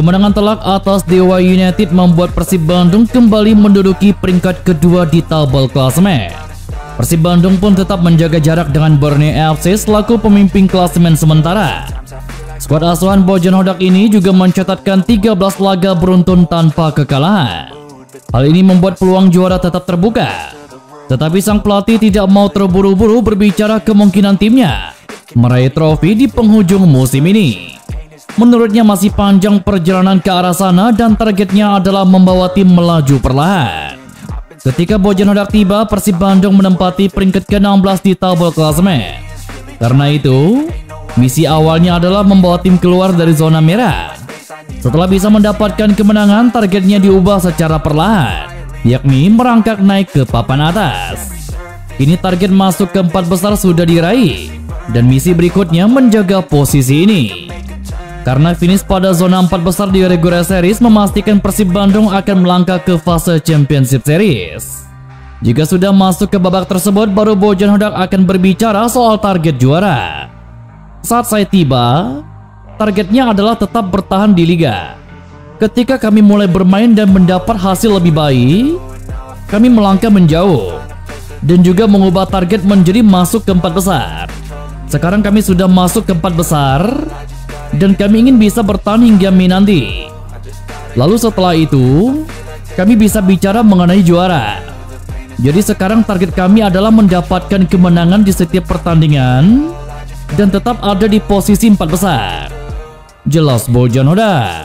Kemenangan telak atas Dewa United membuat Persib Bandung kembali menduduki peringkat kedua di tabel klasemen. Persib Bandung pun tetap menjaga jarak dengan Borneo FC selaku pemimpin klasemen sementara. Skuad asuhan Bojan Hodak ini juga mencatatkan 13 laga beruntun tanpa kekalahan. Hal ini membuat peluang juara tetap terbuka. Tetapi sang pelatih tidak mau terburu-buru berbicara kemungkinan timnya meraih trofi di penghujung musim ini. Menurutnya masih panjang perjalanan ke arah sana dan targetnya adalah membawa tim melaju perlahan. Ketika Bojan Hodak tiba, Persib Bandung menempati peringkat ke-16 di tabel klasemen. Karena itu, misi awalnya adalah membawa tim keluar dari zona merah. Setelah bisa mendapatkan kemenangan, targetnya diubah secara perlahan, yakni merangkak naik ke papan atas. Kini target masuk ke 4 besar sudah diraih, dan misi berikutnya menjaga posisi ini. Karena finish pada zona 4 besar di regular series memastikan Persib Bandung akan melangkah ke fase Championship Series. Jika sudah masuk ke babak tersebut, baru Bojan Hodak akan berbicara soal target juara. Saat saya tiba, targetnya adalah tetap bertahan di liga. Ketika kami mulai bermain dan mendapat hasil lebih baik, kami melangkah menjauh dan juga mengubah target menjadi masuk ke 4 besar. Sekarang kami sudah masuk ke 4 besar dan kami ingin bisa bertahan hingga Mei nanti. Lalu setelah itu, kami bisa bicara mengenai juara. Jadi sekarang target kami adalah mendapatkan kemenangan di setiap pertandingan dan tetap ada di posisi 4 besar. Jelas Bojan Hodak.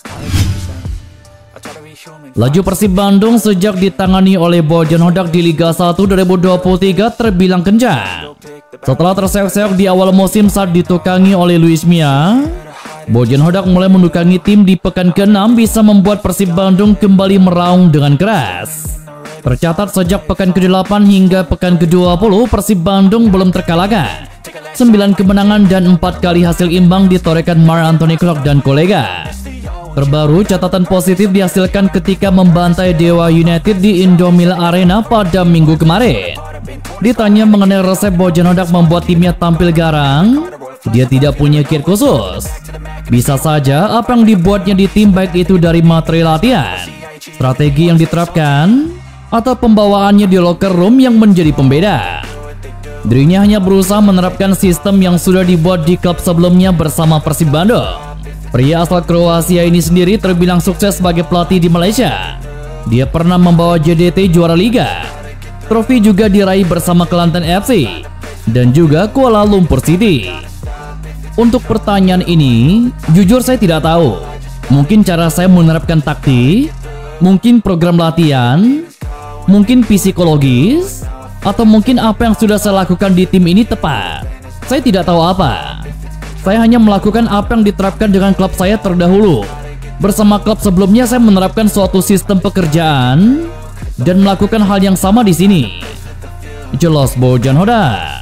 Laju Persib Bandung sejak ditangani oleh Bojan Hodak di Liga 1 2023 terbilang kencang. Setelah terseok-seok di awal musim saat ditukangi oleh Luis Mia, Bojan Hodak mulai mendukangi tim di pekan ke-6 bisa membuat Persib Bandung kembali meraung dengan keras. Tercatat sejak pekan ke-8 hingga pekan ke-20 Persib Bandung belum terkalahkan. 9 kemenangan dan 4 kali hasil imbang ditorehkan Marc Anthony Clark dan kolega. Terbaru, catatan positif dihasilkan ketika membantai Dewa United di Indomil Arena pada minggu kemarin. Ditanya mengenai resep Bojan Hodak membuat timnya tampil garang, dia tidak punya kit khusus. Bisa saja apa yang dibuatnya di tim, baik itu dari materi latihan, strategi yang diterapkan, atau pembawaannya di locker room yang menjadi pembeda. Dirinya hanya berusaha menerapkan sistem yang sudah dibuat di klub sebelumnya bersama Persib Bandung. Pria asal Kroasia ini sendiri terbilang sukses sebagai pelatih di Malaysia. Dia pernah membawa JDT juara liga. Trofi juga diraih bersama Kelantan FC dan juga Kuala Lumpur City. Untuk pertanyaan ini, jujur saya tidak tahu. Mungkin cara saya menerapkan taktik, mungkin program latihan, mungkin psikologis, atau mungkin apa yang sudah saya lakukan di tim ini tepat. Saya tidak tahu apa. Saya hanya melakukan apa yang diterapkan dengan klub saya terdahulu. Bersama klub sebelumnya saya menerapkan suatu sistem pekerjaan dan melakukan hal yang sama di sini. Jelas Bojan Hodak.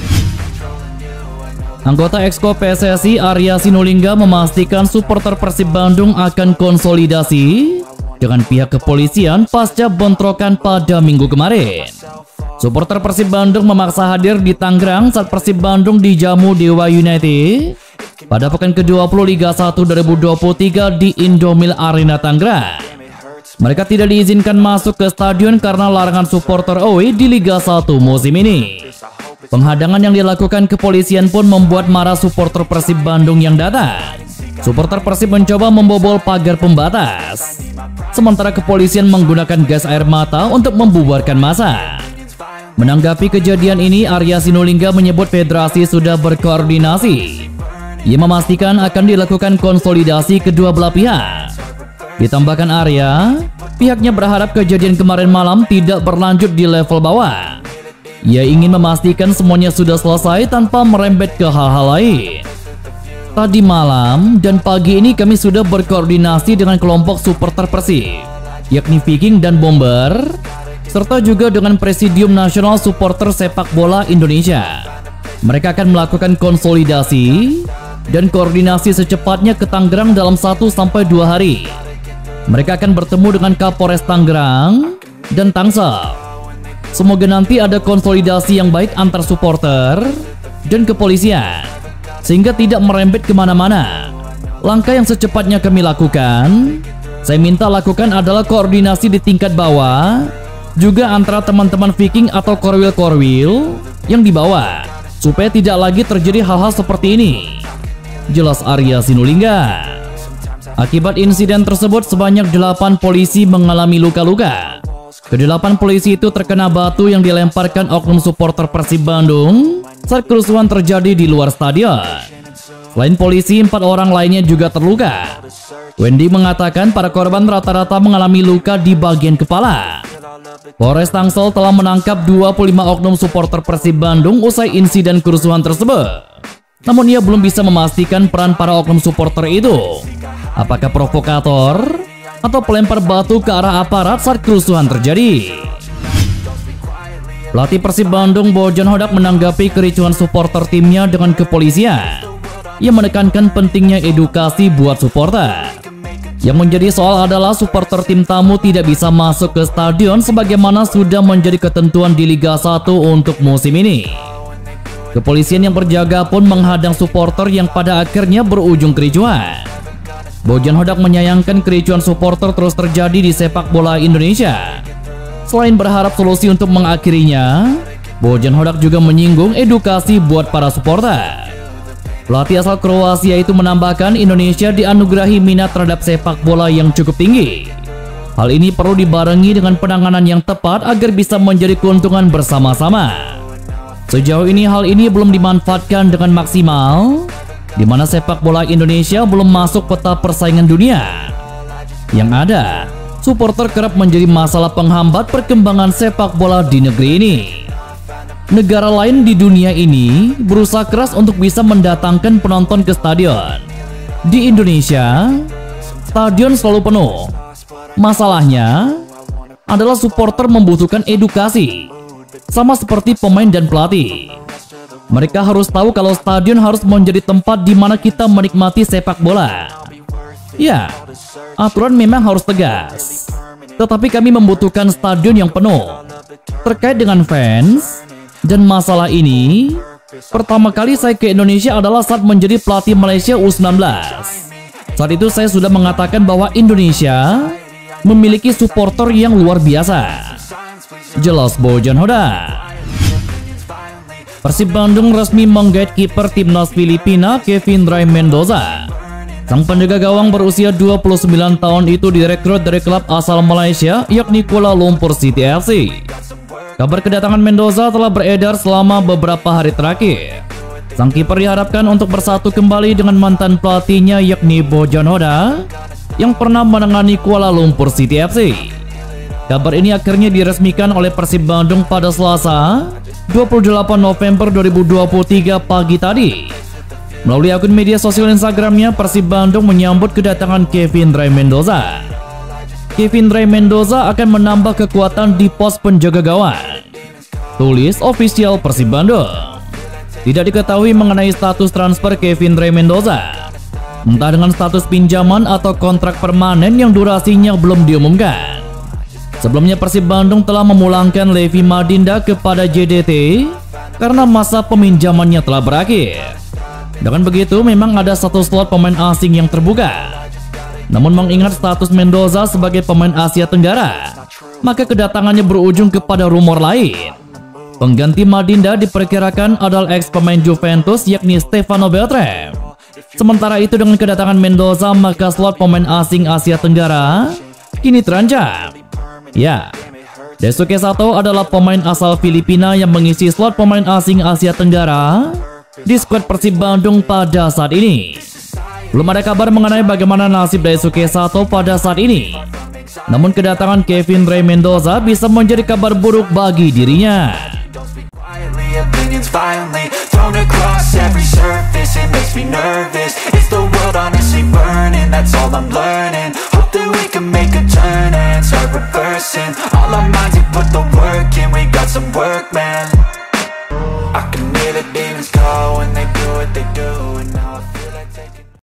Anggota Exco PSSI Arya Sinulinga memastikan supporter Persib Bandung akan konsolidasi dengan pihak kepolisian pasca bentrokan pada minggu kemarin. Supporter Persib Bandung memaksa hadir di Tangerang saat Persib Bandung dijamu Dewa United pada pekan ke-20 Liga 1 2023 di Indomil Arena Tangerang. Mereka tidak diizinkan masuk ke stadion karena larangan supporter away di Liga 1 musim ini. Penghadangan yang dilakukan kepolisian pun membuat marah supporter Persib Bandung yang datang. Supporter Persib mencoba membobol pagar pembatas, sementara kepolisian menggunakan gas air mata untuk membubarkan massa. Menanggapi kejadian ini, Arya Sinulinga menyebut federasi sudah berkoordinasi. Ia memastikan akan dilakukan konsolidasi kedua belah pihak. Ditambahkan Arya, pihaknya berharap kejadian kemarin malam tidak berlanjut di level bawah. Ia ingin memastikan semuanya sudah selesai tanpa merembet ke hal-hal lain. Tadi malam dan pagi ini kami sudah berkoordinasi dengan kelompok supporter Persib, yakni Viking dan Bomber, serta juga dengan Presidium Nasional Supporter Sepak Bola Indonesia. Mereka akan melakukan konsolidasi dan koordinasi secepatnya ke Tangerang dalam 1-2 hari. Mereka akan bertemu dengan Kapolres Tangerang dan Tangsel. Semoga nanti ada konsolidasi yang baik antar supporter dan kepolisian, sehingga tidak merembet kemana-mana. Langkah yang secepatnya kami lakukan, saya minta lakukan adalah koordinasi di tingkat bawah, juga antara teman-teman Viking atau korwil-korwil yang dibawa, supaya tidak lagi terjadi hal-hal seperti ini. Jelas Arya Sinulinga. Akibat insiden tersebut sebanyak 8 polisi mengalami luka-luka. Ke-8 polisi itu terkena batu yang dilemparkan oknum supporter Persib Bandung saat kerusuhan terjadi di luar stadion. Selain polisi, 4 orang lainnya juga terluka. Wendy mengatakan para korban rata-rata mengalami luka di bagian kepala. Polres Tangsel telah menangkap 25 oknum supporter Persib Bandung usai insiden kerusuhan tersebut. Namun ia belum bisa memastikan peran para oknum supporter itu. Apakah provokator atau pelempar batu ke arah aparat saat kerusuhan terjadi? Pelatih Persib Bandung Bojan Hodak menanggapi kericuhan supporter timnya dengan kepolisian. Ia menekankan pentingnya edukasi buat supporter. Yang menjadi soal adalah supporter tim tamu tidak bisa masuk ke stadion sebagaimana sudah menjadi ketentuan di Liga 1 untuk musim ini. Kepolisian yang berjaga pun menghadang supporter yang pada akhirnya berujung kericuhan. Bojan Hodak menyayangkan kericuhan supporter terus terjadi di sepak bola Indonesia. Selain berharap solusi untuk mengakhirinya, Bojan Hodak juga menyinggung edukasi buat para supporter. Pelatih asal Kroasia itu menambahkan Indonesia dianugerahi minat terhadap sepak bola yang cukup tinggi. Hal ini perlu dibarengi dengan penanganan yang tepat agar bisa menjadi keuntungan bersama-sama. Sejauh ini hal ini belum dimanfaatkan dengan maksimal, di mana sepak bola Indonesia belum masuk peta persaingan dunia. Yang ada, supporter kerap menjadi masalah penghambat perkembangan sepak bola di negeri ini. Negara lain di dunia ini berusaha keras untuk bisa mendatangkan penonton ke stadion. Di Indonesia, stadion selalu penuh. Masalahnya adalah supporter membutuhkan edukasi, sama seperti pemain dan pelatih. Mereka harus tahu kalau stadion harus menjadi tempat di mana kita menikmati sepak bola. Ya, aturan memang harus tegas, tetapi kami membutuhkan stadion yang penuh. Terkait dengan fans dan masalah ini, pertama kali saya ke Indonesia adalah saat menjadi pelatih Malaysia U19. Saat itu saya sudah mengatakan bahwa Indonesia memiliki supporter yang luar biasa. Jelas Bojan Hodak. Persib Bandung resmi menggait kiper timnas Filipina Kevin Dray Mendoza. Sang penjaga gawang berusia 29 tahun itu direkrut dari klub asal Malaysia yakni Kuala Lumpur City FC. Kabar kedatangan Mendoza telah beredar selama beberapa hari terakhir. Sang kiper diharapkan untuk bersatu kembali dengan mantan pelatihnya yakni Bojan Hodak yang pernah menangani Kuala Lumpur City FC. Kabar ini akhirnya diresmikan oleh Persib Bandung pada Selasa 28 November 2023 pagi tadi. Melalui akun media sosial Instagramnya, Persib Bandung menyambut kedatangan Kevin Dray Mendoza. Kevin Dray Mendoza akan menambah kekuatan di pos penjaga gawang, tulis official Persib Bandung. Tidak diketahui mengenai status transfer Kevin Dray Mendoza, entah dengan status pinjaman atau kontrak permanen yang durasinya belum diumumkan. Sebelumnya Persib Bandung telah memulangkan Levi Madinda kepada JDT karena masa peminjamannya telah berakhir. Dengan begitu memang ada satu slot pemain asing yang terbuka. Namun mengingat status Mendoza sebagai pemain Asia Tenggara, maka kedatangannya berujung kepada rumor lain. Pengganti Madinda diperkirakan adalah ex pemain Juventus yakni Stefano Beltram. Sementara itu dengan kedatangan Mendoza maka slot pemain asing Asia Tenggara kini terancam. Ya, Daisuke Sato adalah pemain asal Filipina yang mengisi slot pemain asing Asia Tenggara di skuad Persib Bandung pada saat ini. Belum ada kabar mengenai bagaimana nasib Daisuke Sato pada saat ini. Namun kedatangan Kevin Dray Mendoza bisa menjadi kabar buruk bagi dirinya. All our minds, we put the work in, we got some work, man.